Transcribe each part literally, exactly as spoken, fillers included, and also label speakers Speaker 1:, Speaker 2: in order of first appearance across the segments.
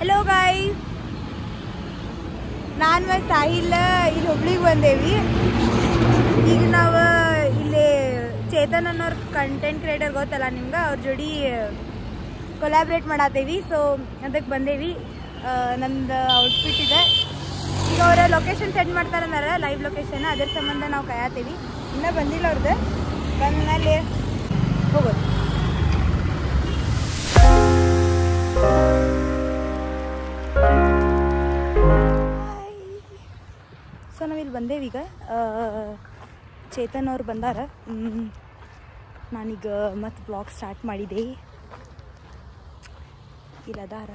Speaker 1: hello guys ನಾನು ಮತ್ತು ಸಾಹಿಲ್ ಇಲ್ಲಿ ಹುಬ್ಳಿಗೆ ಬಂದೇವಿ ಈಗ ನಾವು ಇಲ್ಲಿ ಚೇತನ್ ಅನ್ನೋರ್ ಕಂಟೆಂಟ್ ಕ್ರಿಯೇಟರ್ ಗೊತ್ತಲ್ಲ ನಿಮ್ಗೆ ಅವ್ರ ಜೋಡಿ ಕೊಲಾಬ್ರೇಟ್ ಮಾಡತ್ತೇವಿ ಸೊ ಅದಕ್ಕೆ ಬಂದೇವಿ ನಮ್ದು ಔಟ್ಫಿಟ್ ಇದೆ ಈಗ ಅವರ ಲೊಕೇಶನ್ ಸೆಂಡ್ ಮಾಡ್ತಾರನ್ನಾರ ಲೈವ್ ಲೊಕೇಶನ್ ಅದ್ರ ಸಂಬಂಧ ನಾವು ಕಾಯತ್ತೀವಿ ಇನ್ನೂ ಬಂದಿಲ್ಲ ಅವ್ರದ್ದು ಬಂದ್ಮೇಲೆ ಹೋಗೋದು ಸೊ ನಾವಿಲ್ಲಿ ಬಂದೇವೀಗ ಚೇತನ್ ಅವ್ರು ಬಂದಾರ ನಾನೀಗ ಮತ್ತೆ ಬ್ಲಾಗ್ ಸ್ಟಾರ್ಟ್ ಮಾಡಿದೆ ಇಲ್ಲ ಅದಾರ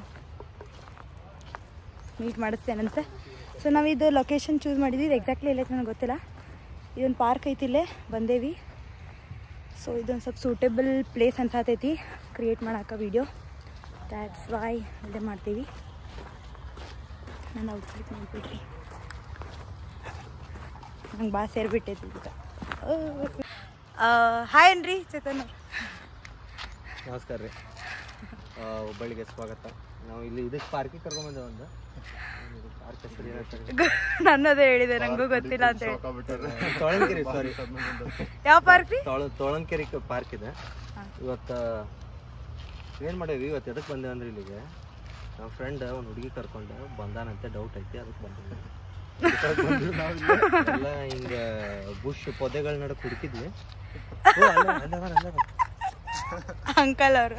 Speaker 1: ಮೀಟ್ ಮಾಡಿಸ್ತೇನಂತೆ ಸೊ ನಾವಿದು ಲೊಕೇಶನ್ ಚೂಸ್ ಮಾಡಿದ್ದೀವಿ ಎಕ್ಸಾಕ್ಟ್ಲಿ ಎಲ್ಲೈತೆ ನನಗೆ ಗೊತ್ತಿಲ್ಲ ಇದೊಂದು ಪಾರ್ಕ್ ಐತಿ ಇಲ್ಲೇ ಬಂದೇವಿ ಸೊ ಇದೊಂದು ಸ್ವಲ್ಪ ಸೂಟೇಬಲ್ ಪ್ಲೇಸ್ ಅನ್ಸಾತೈತಿ ಕ್ರಿಯೇಟ್ ಮಾಡೋಕೆ ವೀಡಿಯೋ ದ್ಯಾಟ್ಸ್ ವೈ ಇಲ್ಲೇ ಮಾಡ್ತೀವಿ ನಾನು ಔಟ್ಫಿಟ್ ನೋಡ್ಬಿಟ್ರಿ ನಂಗೆ ಭಾಳ ಸೇರಿಬಿಟ್ಟೈತಿ ಈಗ ಹಾಯ್ ಏನ್ರಿ ಚೇತನ್
Speaker 2: ನಮಸ್ಕಾರ ರೀ ಹುಬ್ಬಳ್ಳಿಗೆ ಸ್ವಾಗತ ನಾವು ಇಲ್ಲಿ ಇದಕ್ಕೆ ಪಾರ್ಕಿಗೆ ಕರ್ಕೊಂಡ್ಬಂದೆ ಒಂದು ಪಾರ್ಕ್ ಹೆಸರು
Speaker 1: ನನ್ನದೇ ಹೇಳಿದೆ ನಂಗೂ ಗೊತ್ತಿಲ್ಲ ಅಂತ ಹೇಳಿ
Speaker 2: ತೊಳಂಕೆರೆ ಸಾರಿ
Speaker 1: ಯಾವ ಪಾರ್ಕ್ ರೀ
Speaker 2: ತೊಳ ತೊಳಂಕೆರೆ ಪಾರ್ಕ್ ಇದೆ ಇವತ್ತು ಏನು ಮಾಡೇವಿ ಇವತ್ತು ಎದಕ್ಕೆ ಬಂದೆ ಅಂದ್ರೆ ಇಲ್ಲಿಗೆ ನಮ್ಮ ಫ್ರೆಂಡ್ ಒಂದು ಹುಡುಗಿ ಕರ್ಕೊಂಡು ಬಂದಾನಂತೆ ಡೌಟ್ ಐತಿ ಅದಕ್ಕೆ ಬಂದಿಲ್ಲ ಎಲ್ಲ ಹಿಂಗ ಬುಷ್ ಪೊದೆಗಳ ನಡಕ್ ಹುಡುಕಿದ್ವಿ
Speaker 1: ಅಂಕಲ್ ಅವರು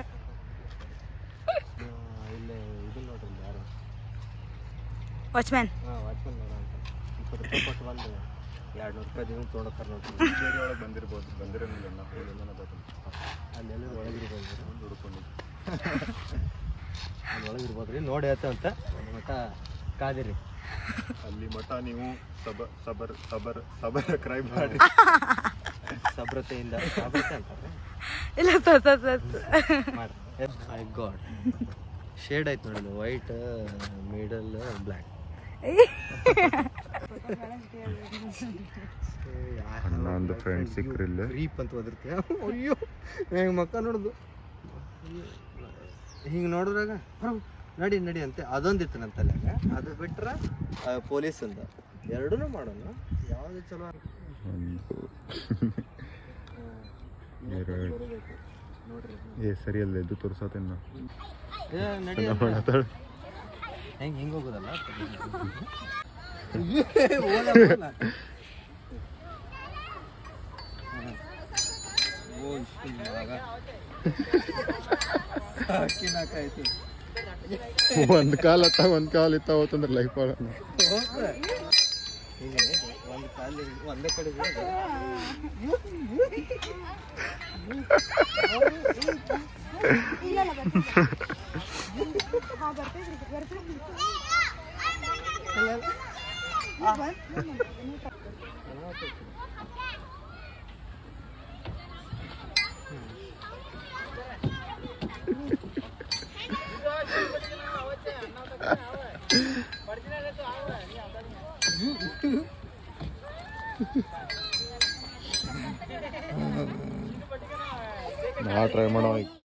Speaker 2: ಇಲ್ಲೇ ಇದನ್ನ ನೋಡ್ರಿ ಯಾರು
Speaker 1: ವಾಚ್ಮ್ಯಾನ್
Speaker 2: ಹಾಂ ವಾಚ್ಮನ್ ನೋಡ ಅಂತ ಇಪ್ಪತ್ತು ರೂಪಾಯಿ ಕೊಟ್ಟು ಬಂದು ಎರಡು ನೂರು ರೂಪಾಯಿ ದಿನ ತೊಗೊಂಡೋಗ್ತಾರೆ ನೋಡ್ರಿ ಒಳಗೆ ಬಂದಿರ್ಬೋದು ಬಂದಿರೋಲ್ಲ ಅಲ್ಲೆಲ್ಲ ಒಳಗಿರ್ಬೋದು ಹುಡ್ಕೊಂಡಿದ್ದು ಅಲ್ಲಿ ಒಳಗಿರ್ಬೋದು ರೀ ನೋಡಿ ಆಯ್ತು ಅಂತ ಒಂದು ಮಟ್ಟ ಕಾದಿರಿ
Speaker 3: ಅಲ್ಲಿ ಮಠ ನೀವು ಸಬ ಸಬರ್ ಸಬರ್ ಸಬರ್ ಕ್ರೈ ಮಾಡಿ
Speaker 2: ಸಬ್ರತೆಯಿಂದ ಸಬ್ರತೆ ಅಂತಾರೆ
Speaker 1: ಇಲ್ಲ
Speaker 2: ಮಾಡಿ ಐ ಗಾಡ್ ಶೇಡ್ ಆಯ್ತು ನೋಡಿ ವೈಟ್ ಮಿಡಲ್ ಬ್ಲ್ಯಾಕ್
Speaker 3: ಒಂದು ಫ್ರೆಂಡ್ ಸಿಕ್ಕ್ರಿಲ್ಲ
Speaker 2: ರೀಪ್ ಅಂತ ಒದರ್ತೀಯ ಅಯ್ಯೋ ಹೆಂಗೆ ಮಕ್ಕ ನೋಡುದು ಹಿಂಗೆ ನೋಡಿದ್ರಾಗ ನಡಿ ನಡಿ ಅಂತೆ ಅದೊಂದು ಇತ್ತು ನನ್ನ ತಲೆಯಾಗ ಅದು ಬಿಟ್ರೆ ಪೊಲೀಸ್ ಅಂತ ಎರಡೂ ಮಾಡೋಣ ಯಾವುದು ಚಲೋ
Speaker 3: ನೋಡ್ರಿ ಏ ಸರಿ ಅಲ್ಲ ಇದು ತೋರ್ಸತ್ತೇನ
Speaker 2: ಏ ನಡಿ ಹೆಂಗೆ ಹಿಂಗೆ ಹೋಗೋದಲ್ಲ ಸಾಕಿನಾಕಾಯ್ತು
Speaker 3: ಒಂದ್ ಕಾಲ್ ಅತ್ತ ಒಂದ್ ಕಾಲ್ ಇತ್ತ ಹೋತಂದ್ರೆ ಲೈಫ್
Speaker 2: ಒಂದು ಕಾಲಿ ಒಂದೇ ಕಡೆ
Speaker 3: ನಾ ಟ್ರೈ ಮಾಡೋ